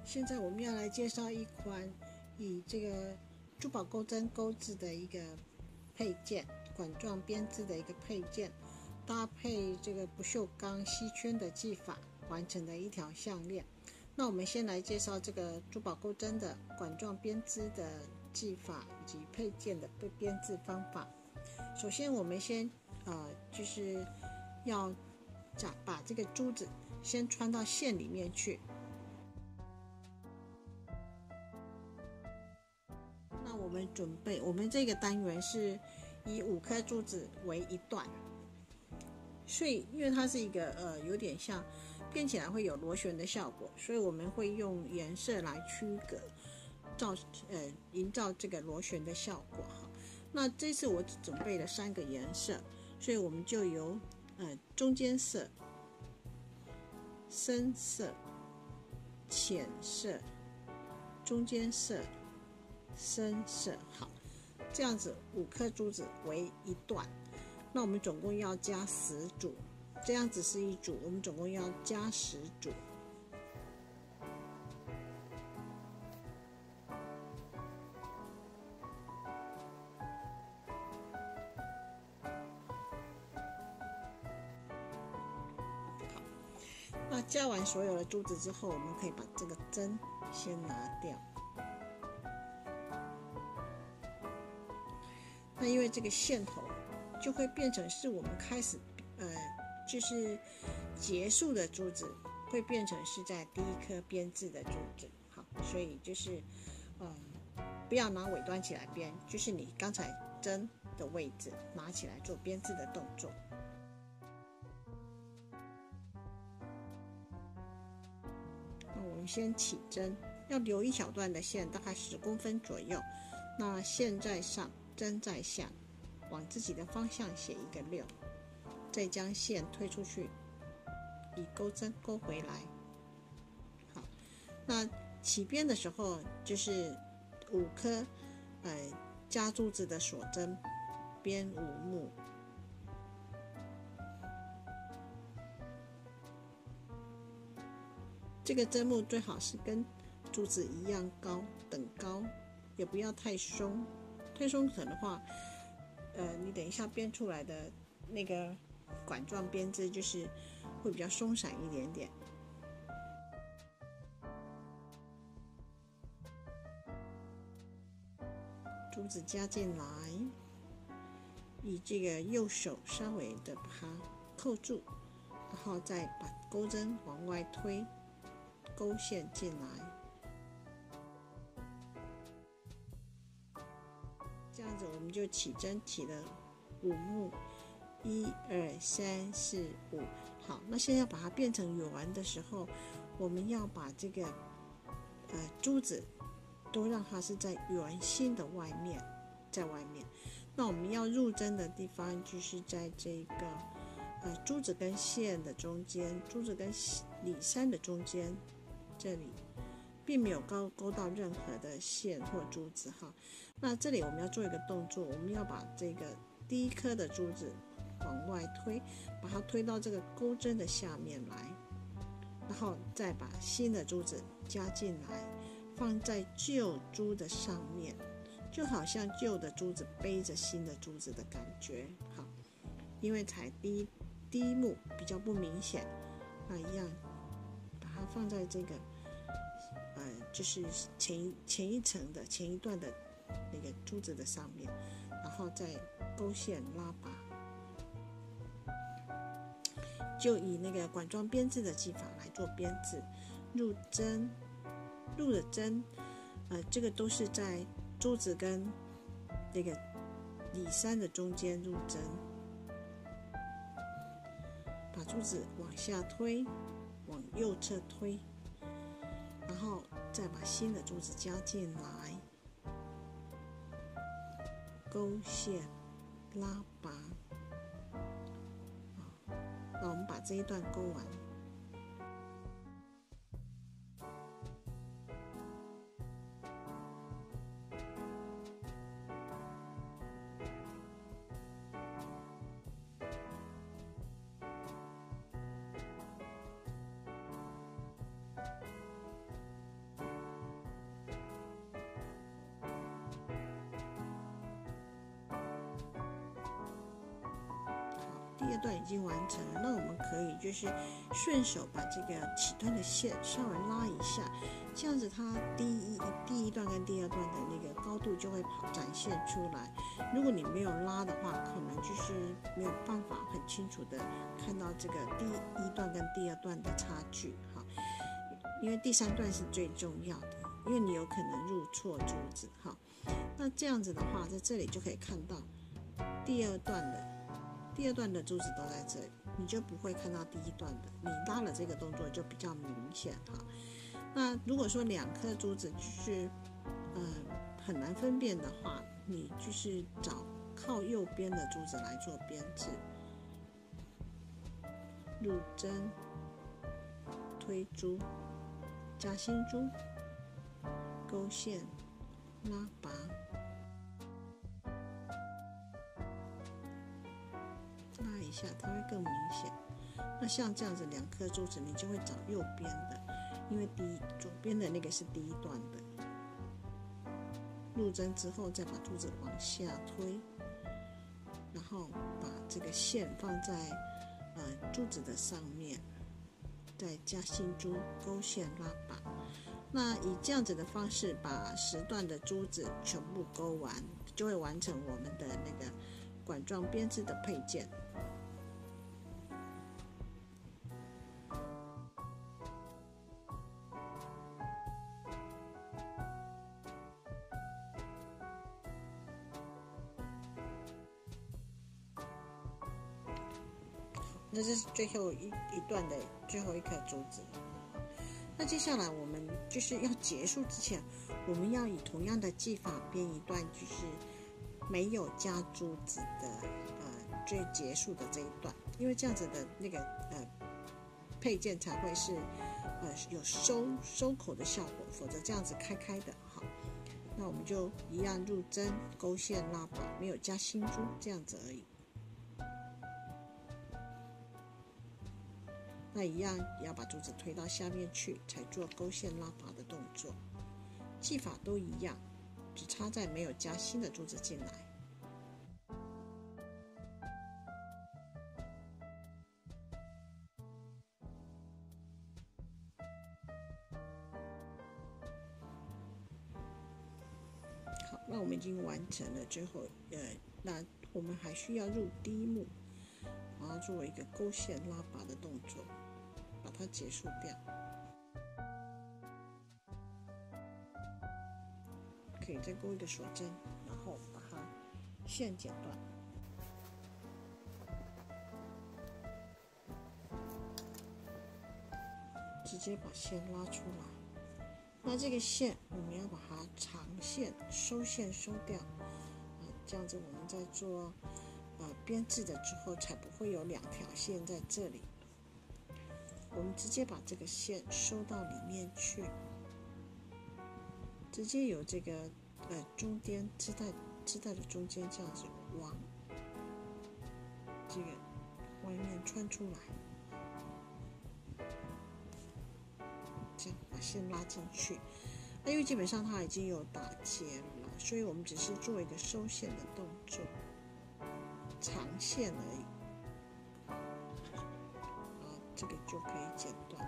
现在我们要来介绍一款以这个珠宝钩针钩制的一个配件，管状编织的一个配件，搭配这个不锈钢锡圈的技法完成的一条项链。那我们先来介绍这个珠宝钩针的管状编织的技法以及配件的编织方法。首先我们先就是要把这个珠子先穿到线里面去。那我们这个单元是以5颗珠子为一段，所以因为它是一个有点像编起来会有螺旋的效果，所以我们会用颜色来区隔，营造这个螺旋的效果哈。那这次我只准备了3个颜色，所以我们就由中间色、深色、浅色、中间色、深色。好，这样子5颗珠子为一段。那我们总共要加10组，这样子是一组，我们总共要加10组。那加完所有的珠子之后，我们可以把这个针先拿掉。那因为这个线头就会变成是我们开始就是结束的珠子，会变成是在第一颗编制的珠子。好，所以就是不要拿尾端起来编，就是你刚才针的位置拿起来做编制的动作。那我们先起针，要留一小段的线，大概10公分左右。那线在上，针在下，往自己的方向写一个6，再将线推出去，以钩针勾回来。好，那起编的时候就是5颗加珠子的锁针，编5目。这个针目最好是跟珠子一样高，等高，也不要太松。太松可能的话，你等一下编出来的那个管状编织就是会比较松散一点点。珠子加进来，以这个右手稍微的把它扣住，然后再把钩针往外推，勾线进来。这样子我们就起针起了5目，1、2、3、4、5。好，那现在把它变成圆的时候，我们要把这个珠子都让它是在圆心的外面，在外面。那我们要入针的地方就是在这个珠子跟线的中间，珠子跟里山的中间，这里并没有勾到任何的线或珠子哈。那这里我们要做一个动作，我们要把这个第一颗的珠子往外推，把它推到这个钩针的下面来，然后再把新的珠子加进来，放在旧珠的上面，就好像旧的珠子背着新的珠子的感觉。好，因为才第一目比较不明显，那一样把它放在这个就是前一层的前一段的那个珠子的上面，然后再勾线拉拔，就以那个管状编织的技法来做编织。入的针这个都是在珠子跟那个里山的中间入针，把珠子往下推，往右侧推，然后再把新的珠子加进来，勾线拉拔。那我们把这一段勾完。 二段已经完成了，那我们可以就是顺手把这个起端的线稍微拉一下，这样子它第一段跟第二段的那个高度就会展现出来。如果你没有拉的话，可能就是没有办法很清楚的看到这个第一段跟第二段的差距哈，因为第三段是最重要的，因为你有可能入错珠子哈。那这样子的话，在这里就可以看到第二段的珠子都在这里，你就不会看到第一段的。你拉了这个动作就比较明显哈。那如果说2颗珠子就是很难分辨的话，你就是找靠右边的珠子来做编制，入针、推珠、加新珠、勾线、拉拔。拉一下它会更明显。那像这样子2颗珠子，你就会找右边的，因为左边的那个是第一段的。入针之后，再把珠子往下推，然后把这个线放在珠子的上面，再加新珠，勾线拉拔。那以这样子的方式，把10段的珠子全部勾完，就会完成我们的那个管状编织的配件。那这是最后一段的最后一颗珠子。那接下来我们就是要结束之前，我们要以同样的技法编一段，就是没有加珠子的最结束的这一段，因为这样子的那个配件才会是有收口的效果，否则这样子开开的好。那我们就一样入针、勾线、拉拔，没有加新珠，这样子而已。那一样也要把珠子推到下面去，才做勾线拉拔的动作。技法都一样，只差在没有加新的珠子进来。好，那我们已经完成了最后那我们还需要入第一目，然后做一个勾线拉拔的动作，把它结束掉。可以再勾一个锁针，然后把它线剪断，直接把线拉出来。那这个线我们要把它长线收掉，这样子我们在做编制的之后，才不会有2条线在这里。我们直接把这个线收到里面去，直接由这个中间织带的中间这样子往这个外面穿出来，这样把线拉进去。那因为基本上它已经有打结了，所以我们只是做一个收线的动作，长线而已。这个就可以剪断，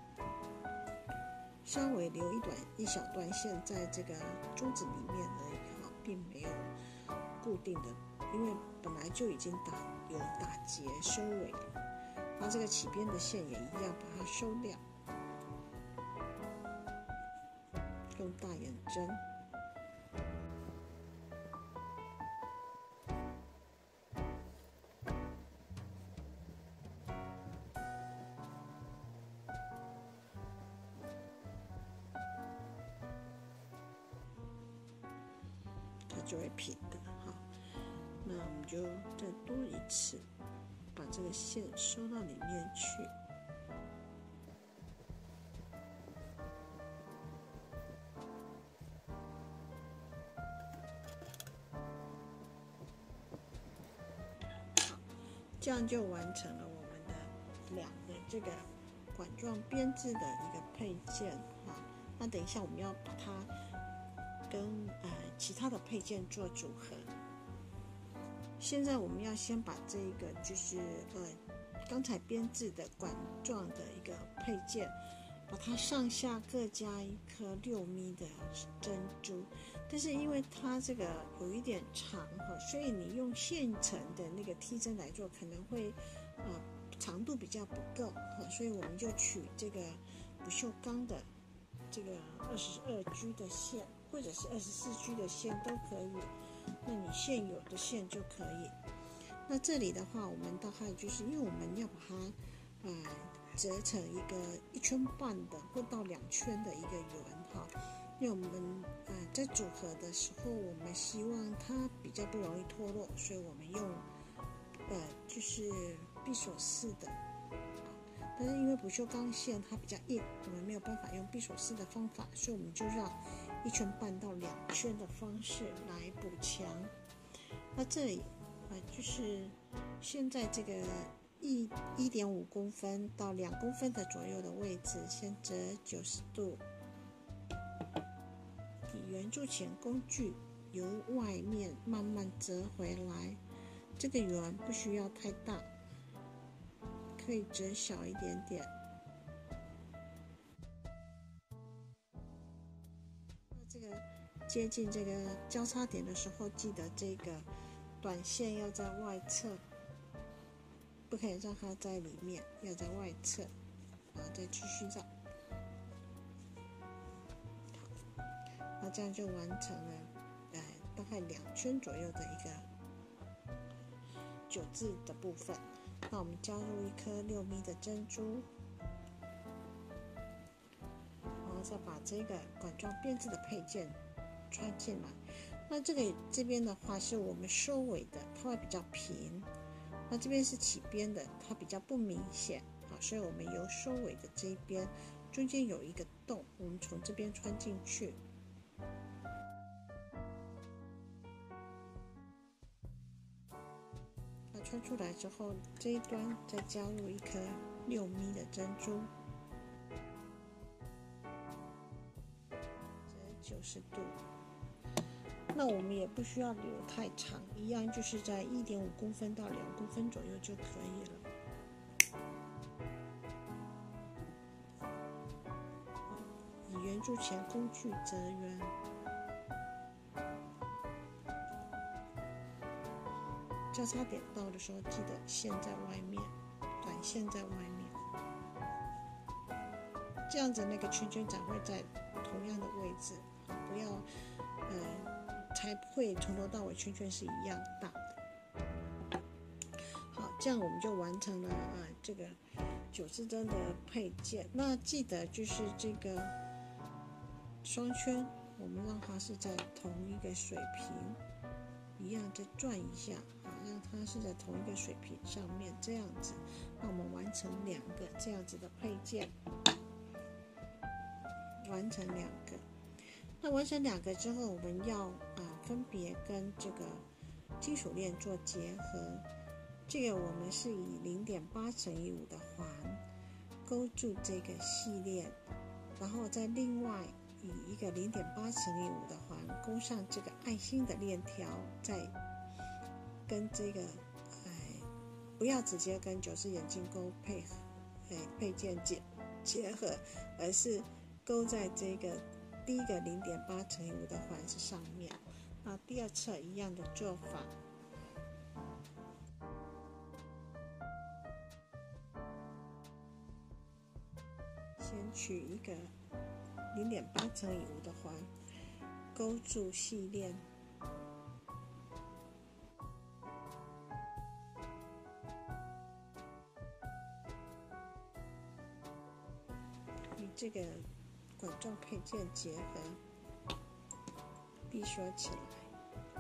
稍微留一小段线在这个珠子里面而已，并没有固定的，因为本来就已经有打结收尾了。那这个起边的线也一样，把它收掉，用大眼针。就会平的哈。那我们就再多一次，把这个线收到里面去。好，这样就完成了我们的2个这个管状编织的一个配件哈。那等一下我们要把它跟其他的配件做组合。 现在我们要先把这个就是刚才编制的管状的一个配件，把它上下各加一颗6咪的珍珠，但是因为它这个有一点长所以你用现成的那个梯针来做，可能会长度比较不够所以我们就取这个不锈钢的这个22G 的线，或者是24G 的线都可以，那你现有的线就可以。那这里的话，我们大概就是因为我们要把它折成1圈半的或到2圈的一个圆因为我们在组合的时候，我们希望它比较不容易脱落，所以我们用就是闭锁式的，但是因为不锈钢线它比较硬，我们没有办法用闭锁式的方法，所以我们就让1圈半到2圈的方式来补强。那这里就是现在这个1.5公分到2公分的左右的位置，先折90度，以圆柱钳工具由外面慢慢折回来。这个圆不需要太大，可以折小一点点。这个接近这个交叉点的时候，记得这个短线要在外侧，不可以让它在里面，要在外侧，然后再继续绕。好，那这样就完成了大概2圈左右的一个9字的部分。那我们加入1颗6咪的珍珠，然后再把这个管状编制的配件穿进来。那这边的话是我们收尾的，它会比较平。那这边是起边的，它比较不明显所以我们由收尾的这一边中间有一个洞，我们从这边穿进去。那穿出来之后，这一端再加入1颗6咪的珍珠，折90度。那我们也不需要留太长，一样就是在1.5公分到2公分左右就可以了。以圆柱钳工具折圆，交叉点到的时候，记得线在外面，短线在外面，这样子那个圈圈才会在同样的位置，不要才不会从头到尾圈圈是一样大的。好，这样我们就完成了这个9字针的配件。那记得就是这个双圈，我们让它是在同一个水平，一样再转一下让它是在同一个水平上面，这样子，那我们完成2个这样子的配件，完成2个。那完成2个之后，我们要分别跟这个金属链做结合。这个我们是以0.8×5的环勾住这个细链，然后再另外以一个0.8×5的环勾上这个爱心的链条，再跟这个不要直接跟9字眼镜钩配件结合，而是勾在这个第一个0.8×5的环是上面。那第2侧一样的做法，先取一个0.8×5的环，勾住细链，与这个管状配件结合，闭锁起来，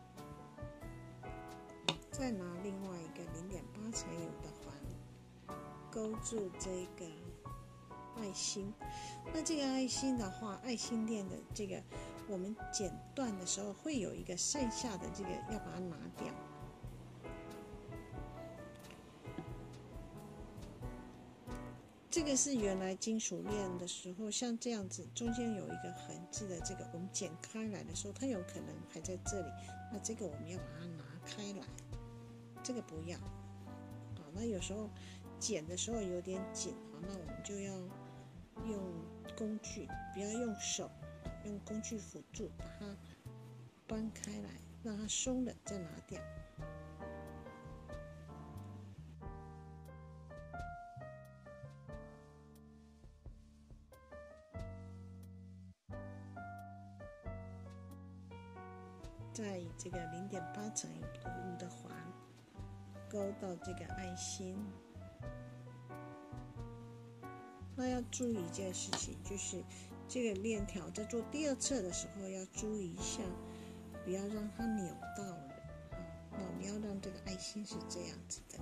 再拿另外一个0.8×5的环勾住这个爱心。那这个爱心的话，爱心链的这个我们剪断的时候会有一个剩下的这个要把它拿掉。这个是原来金属链的时候，像这样子中间有一个横置的这个，我们剪开来的时候，它有可能还在这里，那这个我们要把它拿开来。 这个不要。好，那有时候剪的时候有点紧，好，那我们就要用工具，不要用手，用工具辅助把它搬开来，让它松了再拿掉。再以这个0.8乘以5的环勾到这个爱心。那要注意一件事情，就是这个链条在做第二侧的时候要注意一下，不要让它扭到了。那我们要让这个爱心是这样子的。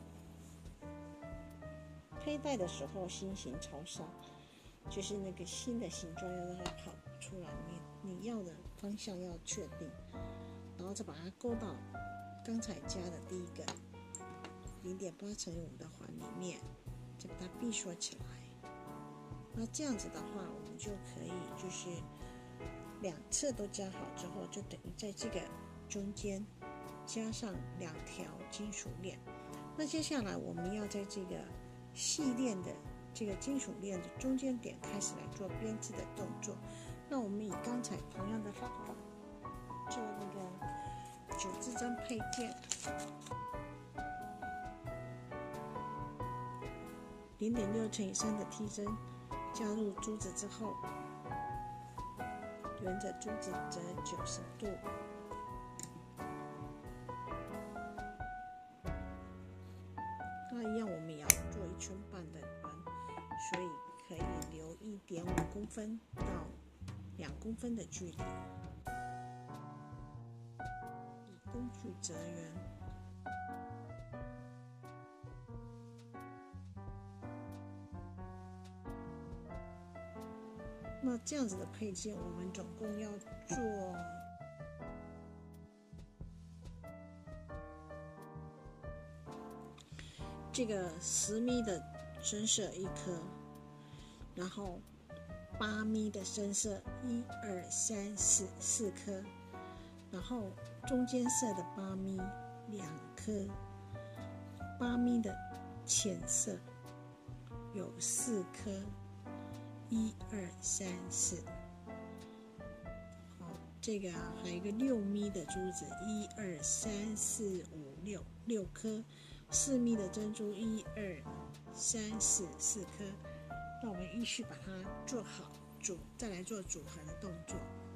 佩戴的时候心形朝上，就是那个心的形状要让它跑出来，你要的方向要确定，然后再把它勾到刚才加的第一个0.8乘以5的环里面，再把它闭锁起来。那这样子的话，我们就可以就是两侧都加好之后，就等于在这个中间加上2条金属链。那接下来我们要在这个细链的这个金属链的中间点开始来做编织的动作。那我们以刚才同样的方法做那个9字针配件，0.6乘以3的梯针，加入珠子之后，沿着珠子折90度。那一样我们也要做1圈半的环，所以可以留1.5公分到2公分的距离。以工具折圆。那这样子的配件，我们总共要做这个10米的深色1颗，然后8米的深色1、2、3、4颗，然后中间色的8米2颗，8米的浅色有4颗，1、2、3、4。好，这个还有一个6米的珠子，1、2、3、4、5、6颗，4米的珍珠，1、2、3、4、4颗。那我们依序把它做好，再来做组合的动作。